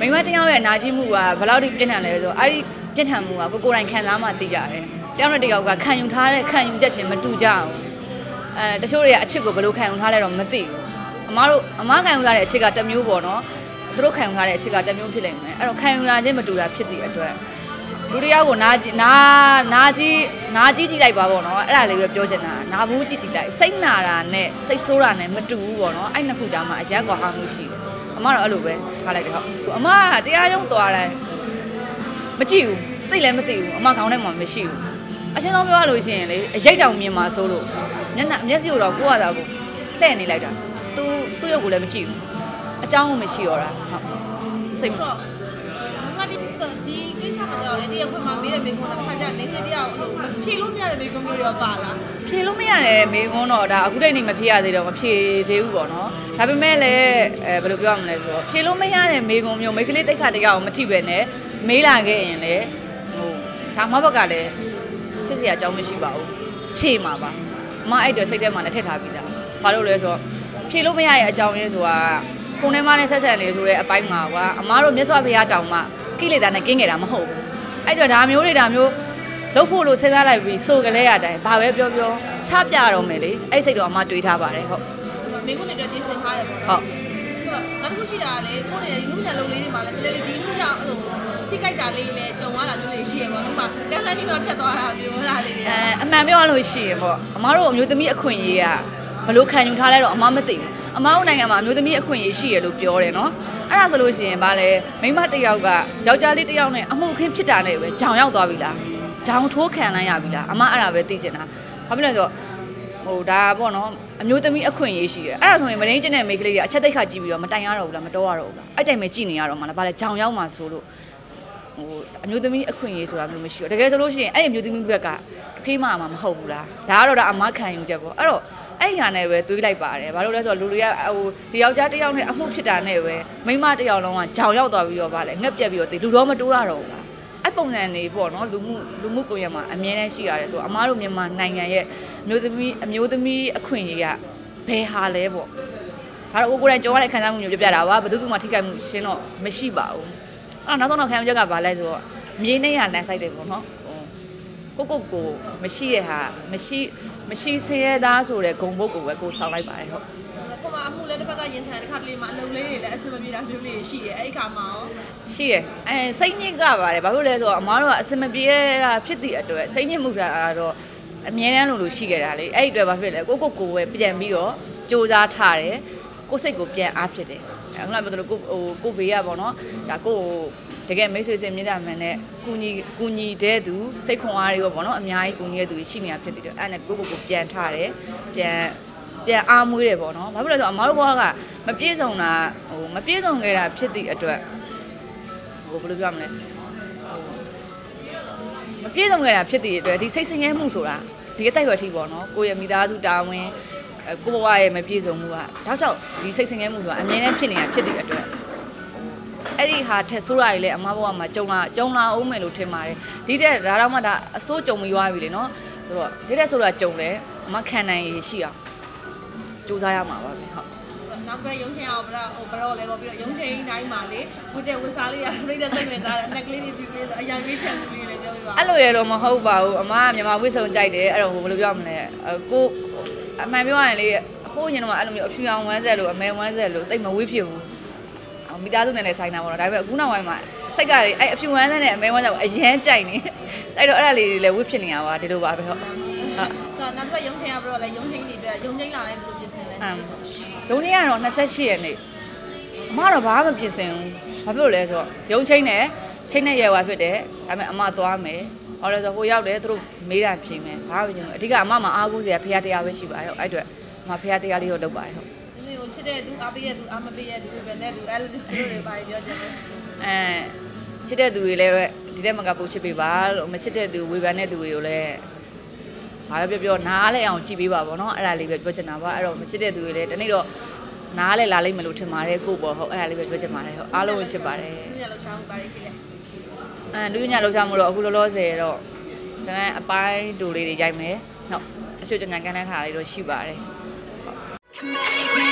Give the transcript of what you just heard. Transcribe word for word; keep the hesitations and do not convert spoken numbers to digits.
မိမတယောက်ရဲ့နာကျင်မှုကဘယ်လောက်ထိပြင်းထန်လဲဆိုအဲ့ဒီပြင်းထန်မှုကကိုကိုယ်တိုင်ခံစားမှသိကြတယ်တယောက်နဲ့တယောက်ကခံယူထားတဲ့ခံယူချက်ချင်းမတူကြအောင်အဲတချို့တွေကအချစ်ကိုဘယ်လိုခံယူထားလဲတော့မသိဘူးအမားတို့အမားခံယူထားတဲ့အချစ်ကတစ်မျိုးပေါ့နော်သူတို့ခံယူထားတဲ့အချစ်ကတစ်မျိုးဖြစ်လိမ့်မယ်အဲ့တော့ခံယူလာခြင်းမတူတာဖြစ်တဲ့အတွက်လူတယောက်ကိုနာနာနာကြီးနာကြီးကြည့်လိုက်ပါပေါ့နော်အဲ့ဒါလေးပဲပြောချင်တာနာဘူးကြည့်ကြည့်လိုက်စိတ်နာတာနဲ့စိတ်ဆိုးတာနဲ့မတူဘူးပေါ့နော်အဲ့နှစ်ခုကြားမှာအရက်ကွာဟမှုရှိတယ်အမတော့အဲ့လိုပဲထားလိုက်တယ်ဟုတ်အမကတရားရုံးသွားတယ်မကြည့်ဘူးသိလည်းမသိဘူးအမခေါင်းထဲမှာမရှိဘူးအချင်းဆုံးပြောရလို့ရှိရင်လေအရိတ်တောင်မြင်မှာဆိုလို့မျက်နှာမျက်စိကိုတော့ကိုယ့်ဟာသာကိုလှည့်နေလိုက်တာသူသူ့ရုပ်ကိုလည်းမကြည့်ဘူးအကြောင်းကိုမရှိတော့တာဟုတ်စိတ်မဒီဒီကိစ္စမှာတော့လေတယောက်ခွင့်မှာမေးတဲ့မေးခွန်းတော့တစ်ခါကျမင်းတယောက်ဟိုဖြေလို့မရတဲ့မေးခွန်းမျိုးရောပါလားဖြေလို့မရတဲ့မေးခွန်းတော့ဒါအခုတည်းနေမဖြေရသေးတော့မဖြေသေးဘူးပေါ့နော်ဒါပေမဲ့လည်းအဲဘယ်လိုပြောရမလဲဆိုတော့ဖြေလို့မရတဲ့မေးခွန်းမျိုးမိန်းကလေးတိတ်ခါတယောက်မထိပဲနဲ့မေးလာခဲ့ရင်လေဟိုဒါမှဘက်ကလည်းဖြစ်စရာအကြောင်းမရှိပါဘူးဖြေမှာပါအမအဲ့တော့စိတ်ထဲမှာလည်းထည့်ထားပြီးသားဘာလို့လဲဆိုတော့ဖြေလို့မရရဲ့အကြောင်းရင်းဆိုတာခုံထဲမှာနဲ့ဆက်ဆက်နေဆိုတဲ့အပိုင်းမှာကအမားတို့မြတ်စွာဘုရားတောင်မှကိလေသာနဲ့ကင်းခဲ့တာမဟုတ်ဘူးအဲ့တော့ဒါမျိုးတွေဒါမျိုးလုပ်ဖို့လို့စဉ်းစားလိုက်ပြီးစိုးကလေးရတိုင်းဘာပဲပြောပြောချပြတော့မယ်လေအဲ့စိတ်တော့အမတွေးထားပါတယ်ဟုတ်မင်းကလည်းတင်းစင်ထားတယ်ပေါ့ဟုတ်ဆိုတော့နောက်တစ်ခုရှိတာလေကိုယ်နဲ့လူမှုလုံးလေးတွေမှာလည်းတကယ်ဒီမှုကြောင့်အဲ့လိုထိကြိုက်တာလေးလည်းကြုံရတာမျိုးလေးရှိရပေါ့ဥပမာကန်းကန်းကြီးမှဖြတ်သွားတာမျိုးလားလေးအဲအမှန်ပြောရလို့ရှိရင်ပေါ့အမတို့အမျိုးသမီးအခွင့်အရေးကဘလို့ခံယူထားလဲတော့အမမသိဘူးအမတို့နိုင်ငံမှာအမျိုးသမီးအခွင့်အရေးရှိရလို့ပြောတယ်နော်အဲ့ဒါဆိုလို့ရှိရင်ဗာလဲမိန်းမတစ်ယောက်ကယောက်ျားလေးတစ်ယောက်နဲ့အမှုအခင်းဖြစ်တာနဲ့ပဲဂျောင်ရောက်သွားပြီလားဂျောင်ထိုးခံလိုက်ရပြီလားအမအဲ့ဒါပဲသိချင်တာဘာဖြစ်လဲဆိုတော့ဟိုဒါပေါ့နော်အမျိုးသမီးအခွင့်အရေးရှိတယ်အဲ့ဒါဆိုရင်မရင်းချင်းတဲ့မိန်းကလေးကအချက်တိတ်ခါကြည့်ပြီးတော့မတိုင်ရတော့ဘူးလားမတော်ရတော့ဘူးလားအဲ့တိုင်ပဲကြည့်နေရတော့မှလားဗာလဲဂျောင်ရောက်မှဆိုလို့ဟိုအမျိုးသမီးအခွင့်အရေးဆိုတာမျိုးမရှိဘူးတကယ်ဆိုလို့ရှိရင်အဲ့ဒီအမျိုးသမီးဘက်ကဖေးမမှာမဟုတ်ဘူးလားဒါကတော့ဒါအမခံယူချက်ပေါ့အဲ့တော့အဲ့ညာနဲ့ပဲတွေးလိုက်ပါတယ်ဘာလို့လဲဆိုတော့လူတွေကဟိုဒီယောက်ျားတစ်ယောက်နဲ့အမှုဖြစ်တာနဲ့ပဲမိန်းမတစ်ယောက်လုံးကဂျောင်ရောက်သွားပြီးတော့ဗာလဲငှက်ပြက်ပြီးတော့လူတော့မတိုးရတော့ဘူးလားအဲ့ပုံစံနေပေါ့နော်လူမှုလူမှုကွန်ရက်မှာအမြဲတမ်းရှိရတယ်ဆိုတော့အမားတို့မြန်မာနိုင်ငံရဲ့အမျိုးသမီးအမျိုးသမီးအခွင့်အရေးကဘယ်ဟာလဲပေါ့ဒါတော့ကိုယ်ကိုယ်တိုင်ကြောရတဲ့ခံစားမှုမျိုးပြပြတာပါဘယ်သူမှထိခိုက်မှုရှင်းတော့မရှိပါဘူးအဲ့တော့နောက်ဆုံးတော့ခံယူချက်ကဗာလဲဆိုတော့မြေနဲ့ရလမ်းဆိုင်တယ်ပေါ့နော်ကိုကိုကိုမရှိရဟာမရှိမရှိဆင်းရဲသားဆိုတဲ့ဂုံဘုတ်ကိုပဲကိုဆောင်လိုက်ပါတယ်ဟုတ်ကိုမအမှုလည်းတစ်ဖက်ကရင်ထန်တစ်ခါတလေမှာအလုံးလေးတွေလည်းအဆင်မပြေတာမျိုးလေးရှိရဲအဲ့ဒီခါမှာရောရှိရဲအဲစိတ်ညစ်ကပါတယ်ဘာလို့လဲဆိုတော့အမားတို့ကအဆင်မပြေတာဖြစ်သည့်အတွက်စိတ်ညစ်မှုတာတော့အမြဲတမ်းလို့လို့ရှိခဲ့တာလေအဲ့ဒီအတွက်ဘာဖြစ်လဲကိုကိုကိုပဲပြန်ပြီးတော့စူးစမ်းထားတယ်ကိုစိတ်ကိုပြန်အားဖြစ်တယ်အခုနကပြောသလိုကိုဟိုကိုဘေးရပေါ့နော်ဒါကိုတကယ်မိတ်ဆွေစင်မြင့်တာမှန်နဲ့ကူညီကူညီတဲ့သူစိတ်ခွန်အားတွေရောပေါ့နော်အများကြီးကူညီတဲ့သူရှိနေတာဖြစ်တဲ့အတွက်အဲ့နဲ့ကိုကိုကိုပြန်ထားတယ်ပြန်ပြန်အားမွေးတယ်ပေါ့နော်ဘာဖြစ်လဲဆိုတော့အမားတို့ဘဝကမပြည့်စုံတာဟိုမပြည့်စုံခဲ့တာဖြစ်တဲ့အတွက်ဟိုဘယ်လိုပြောမလဲဟိုမပြည့်စုံခဲ့တာဖြစ်တဲ့အတွက်ဒီစိတ်ဆင်းရဲမှုဆိုတာဒီအတိုက်ရွယ်ထိပေါ့နော်ကိုယ့်ရဲ့မိသားစုတာဝန်ကိုယ့်ဘဝရဲ့မပြည့်စုံမှုကတောက်ချောက်ဒီစိတ်ဆင်းရဲမှုဆိုတာအမြဲတမ်းဖြစ်နေတာဖြစ်တဲ့အတွက်အဲ့ဒီဟာထက်ဆိုးရည်လေအမဘဝမှာကြုံလာကြုံလာအောင်မယ်လို့ထင်ပါတယ်ဒီတဲ့ဒါတော့မှဒါအစိုးကြုံပြီးသွားပြီလေနော်ဆိုတော့ဒီတဲ့ဆိုတာကြုံလဲအမခံနိုင်ရရှိအောင်စူးစမ်းရမှာပါပဲဟုတ်နောက်ကရုံးချင်းအောင်ဗလားဟိုဘရောလဲတော့ပြီးတော့ရုံးချင်းတိုင်းမှာလေဝတ်တဲ့ဝတ်စားလေးရပြိတ္တစိတ်ဝင်စားတယ်အနက်ကလေးတွေပြီးပြီးဆိုအရာကြီးချက်ပြီးလေပြောပြပါအဲ့လိုရတော့မဟုတ်ပါဘူးအမကမြန်မာဝတ်စုံကြိုက်တယ်အဲ့တော့ဟိုဘယ်လိုပြောမလဲကိုအမှန်ပြောရရင်လေဟိုးညင်တော့အဲ့လိုမျိုးအဖြူအောင်ဝမ်းဆက်လို့အမဲဝမ်းဆက်လို့တိတ်မဝေးဖြစ်ဘူးမိသားစုနဲ့လည်းဆိုင်တာပေါ့နော်ဒါပေမဲ့အခုနောက်ပိုင်းမှာစိတ်ကလေအဲ့အဖြူဝမ်းဆက်နဲ့အမဲဝမ်းဆက်ကိုအရန်ကြိုက်နေအဲ့တော့အဲ့ဒါလေးတွေလည်းဝေးဖြစ်နေတာပါဒီလိုပါပဲဟုတ်ဟုတ်ဆိုတော့နောက်ကရုံးချင်းရပြီးတော့လည်းရုံးချင်းတွေအတွက်ရုံးချင်းလာလည်းဘယ်လိုပြင်ဆင်လဲအမ်ရုံးချင်းကတော့၂၈ရက်နေ့အမတော့ဘာမှမပြင်ဆင်ဘူးဘာဖြစ်လို့လဲဆိုတော့ရုံးချင်းနဲ့ချင်းနဲ့ရဲဝါဖြစ်တယ်ဒါပေမဲ့အမသွားမယ်ဟောလဲဆိုဟိုရောက်တယ်သူတို့မေးတာဖြေမယ်ဘာမှမပြင်ဘူးအဓိကအမမှာအားကိုးစရာဖရားတရားပဲရှိပါတယ်ဟုတ်အဲ့အတွက်အမဖရားတရားလေးကိုလုပ်ပါတယ်ဟုတ်ဒီကိုချစ်တဲ့သူအားပေးတဲ့သူအားမပေးတဲ့သူပဲနဲ့သူအဲ့လိုတွေပါပြောချင်တယ်အဲချစ်တဲ့သူတွေလည်းဒီတဲ့မကပို့ချစ်ပေးပါလို့မချစ်တဲ့သူဝေဖန်တဲ့သူတွေကိုလည်းဘာပဲပြောပြောနားလဲအောင်ကြည့်ပေးပါဗောနော်အဲ့ဒါလေးပဲပြောချင်တာပါအဲ့တော့မချစ်တဲ့သူတွေလည်းတနေ့တော့နားလဲလာလိမ့်မယ်လို့ထင်ပါတယ်ကိုပေါ့ဟုတ်အဲ့ဒါလေးပဲပြောချင်ပါတယ်ဟုတ်အားလုံးကိုချစ်ပါတယ်လူညလောက်ချောင်းပါလိမ့်ခင်အဲလူညလောက်ချောင်းမို့တော့အခုလောလောဆယ်တော့ဇလန်အပိုင်းတူလေးတွေရိုက်မယ်ဟုတ်အချို့ကြံကြံကန်းတဲ့ခါလေးတော့ရှိပါတယ်ဟုတ်